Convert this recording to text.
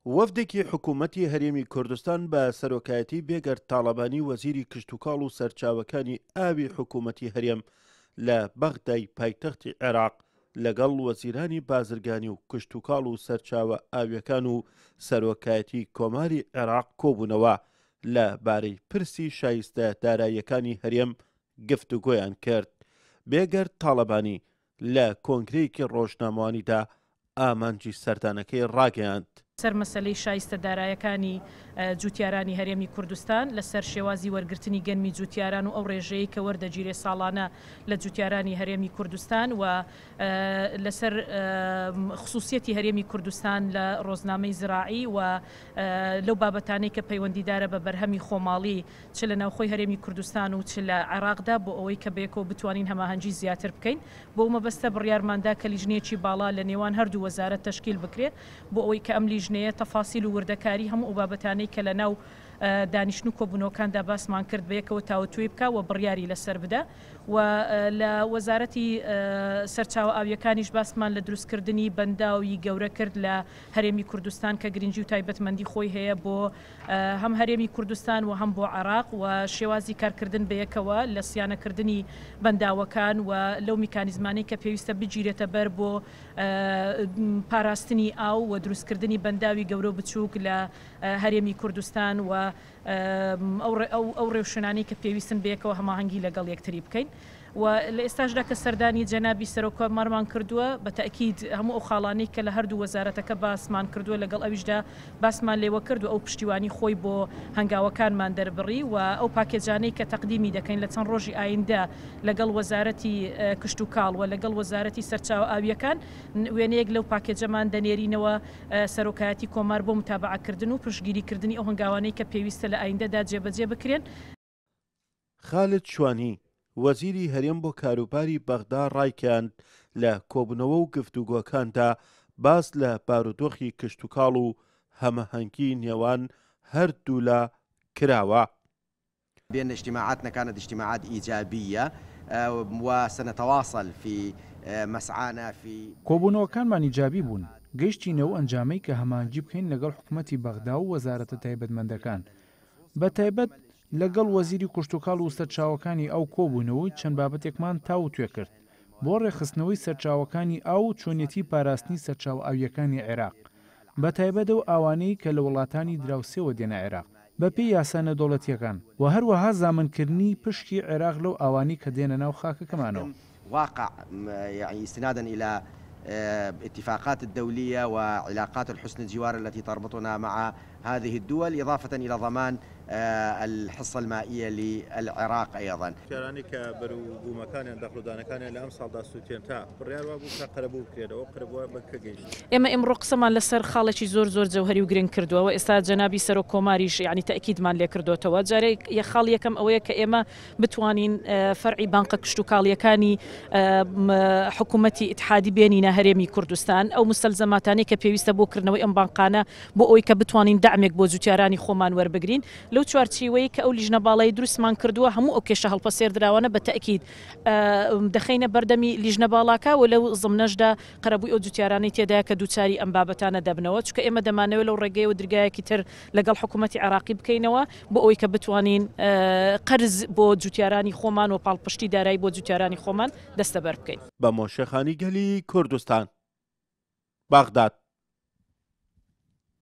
وەفدێکی حکوومەتی هەرێمی کوردستان بە سەرۆکایەتی بێگەر تاڵەبانی وەزیری کشتوکاڵ و سەرچاوەکانی ئاوی حکوومەتی هەرێم لە بەغدای پایتەختی عێراق لەگەڵ وەزیرانی بازرگانی و کشتوکاڵ و سەرچاوە ئاویەکان و سەرۆکایەتی کۆماری عێراق کۆبوونەوە لە بارەی پرسی شایستە داراییەکانی هەرێم گفتوگۆیان کرد. بێگەر تاڵەبانی لە کۆنگرەیەکی ڕۆژنامەوانیدا ئامانجی سەردانەکەی ڕاگەیاند. سەر مەسەلەی شایستە دارایەکانی جوتیارانی هەرێمی کوردستان لەسەر شێوازی وەرگرتنی گەنمی جوتیاران و ئەو ڕێژەیە کە وەردەگیرێ ساڵانە لە جوتیارانی هەرێمی کوردستان و لەسەر خصوصیەتی هەرێمی کوردستان لە ڕۆژنامەی زراعی و لەو بابەتانەی کە پەیوەندیدارە بە بەرهەمی خۆماڵی چ لە ناوخۆی هەرێمی کوردستان و چ لە عێراقدا بۆ ئەوەی کە بەیەکەوە بتوانین هەماهەنگی زیاتر بکەین بۆ مەبەستە بڕیارماندا کە لیژنەیەکی باڵا لە نێوان هەردوو وەزارەت تەشکیل بکرێت بۆ ئەوەی کە ئەم لیژنەیە تەفاسیل و وردەکاری هەموو ئەو بابەتانەی کە لە ناو دانیشتن و کۆبوونەوەکاندا باسمان کرد بەیەکەوە تاوتوێ بکە و بڕیاری لەسەر بدە و لە وەزارەتی سەرچاوە ئاویەکانیش باسمان لە دروستکردنی بەنداوی گەورە کرد لە هەرێمی کوردستان کە گرنگی و تایبەتمەندی خۆی هەیە بۆ هەم هەرێمی کوردستان و هەم بۆ عێراق و شێوازی کارکردن بەیەکەوە لە سیانەکردنی بەنداوەکان و لەو میکانیزمانەی کە پێویستە بگیرێتە بەر بۆ پاراستنی ئاو و دروستکردنی بەنداوی گەورە بچووک لە هەرێمی کوردستان و ئەو ڕێوشنانەی کە پێویستن بەیەکەوە هەماهەنگی لەگەڵ یەکتری بکەین و لە ئێستاشدا کە سەردانی جەنابی سەرۆکۆمارمان کردووە بە تەئکید هەموو ئەو خاڵانەی کە لە هەردوو وەزارەتەکە باسمان کردووە لەگەڵ ئەویشدا باسمان لێوە کرد و ئەو پشتیوانی خۆی بۆ هەنگاوەکانمان دەربڕی و ئەو پاکێجانەی کە تەقدیمی دەکەین لە چەند ڕۆژی ئایندە لەگەڵ وەزارەتی کشتوکاڵ و لەگەڵ وەزارەتی سەرچاوە ئاویەکان وێنەیەک لەو پاکێجەمان دەنێرینەوە سەرۆکایەتی کۆمار بۆ متابعەکردن و پشتگیریکردنی ئەو هەنگاوانەی کە پێویستە لە ئایندەدا جێبەجێ بکرێن. خالد شوانی وەزیری هەرێم بۆ کاروباری بەغدا ڕایکەاند لە کۆبوونەوە و گفتوگۆکاندا باس لە بارودۆخی کشتوکاڵ و هەمەهەنگی نێوان هەردوو لە کراوە. بأن اجتماعاتنا كانت اجتماعات إيجابية وسنتواصل في مسعانا في کۆبوونەوەکانمان ئیجابی بوون. گەیشتینەوە ئەنجامەی کە هەماهەنگی بکەین لەگەڵ حکوومەتی بەغدا و وەزارەتە تایبەتمەندەکان بە تایبەت لەگەڵ وەزیری کشتوکاڵ و سەرچاوەکانی ئەو کۆبوونەوەی چەند بابەتێکمان تاوتوێ کرد بۆ ڕێخستنەوەی سەرچاوەکانی ئاو و چۆنیەتی پاراستنی سەرچاو ئاویەکانی عێراق بە تایبەت و ئاوانەی کە لە وڵاتانی دراوسێوە دێنە عێراق بەپێی یاسانە دەوڵەتیەکان و هەروەها زامنکردنی پشکی عێراق لەو ئاوانی کە دێنە ناو خاکەکەمانەوە. واقع يعني استنادا إلى اتفاقات الدولية وعلاقات الحسن الجوار التي تربطنا مع هذه الدول إضافة إلى ضمان الحصة المائية للعراق أيضا. كراني كبرو بومكان داخل دانكان لأم صالدا سوتين تا بريال وابو كقربو كده وقربوا بكجيش. إما إمرو قسمان لسر خالشي زور جوهري وجرين كردوا وإستاذ جنابي سرو كوماريش يعني تأكيد مان لي كردوا توا جاري يا خالي كم أويا كإما بتوانين فرعي بانك كشتوكاليا كاني حكومتي اتحادي بيننا هرمي كردستان أو مستلزماتاني كبيويستا بوكرنا وإم بانقانا بو أوي كبتوانين دعمك بو زوتياراني خومان وربقرين لو چوارچێوەیە کە ئەو لیژنە باڵای دروستمان کردووە هەموو ئەو کێشە هەڵپەسێردراوانە بە تەئکید دەخینە بەردەمی لیژنە باڵاکە و لەو زمنەشدا قەرەبووی ئەو جوتیارانەی تێدایە کە دووچاری ئەم بابەتانە دەبنەوە چونکە ئێمە دەمانەوێت لەو ڕێگەی و درگایەکی تر لەگەڵ حکوومەتی عێراقی بکەینەوە بۆ ئەوەی کە بتوانین قەرز بۆ جوتیارانی خۆمان و پاڵپشتی دارایی بۆ جوتیارانی خۆمان دەستەبەر بکەین. بە مۆشەخانی گەلی کوردستان بەغداد.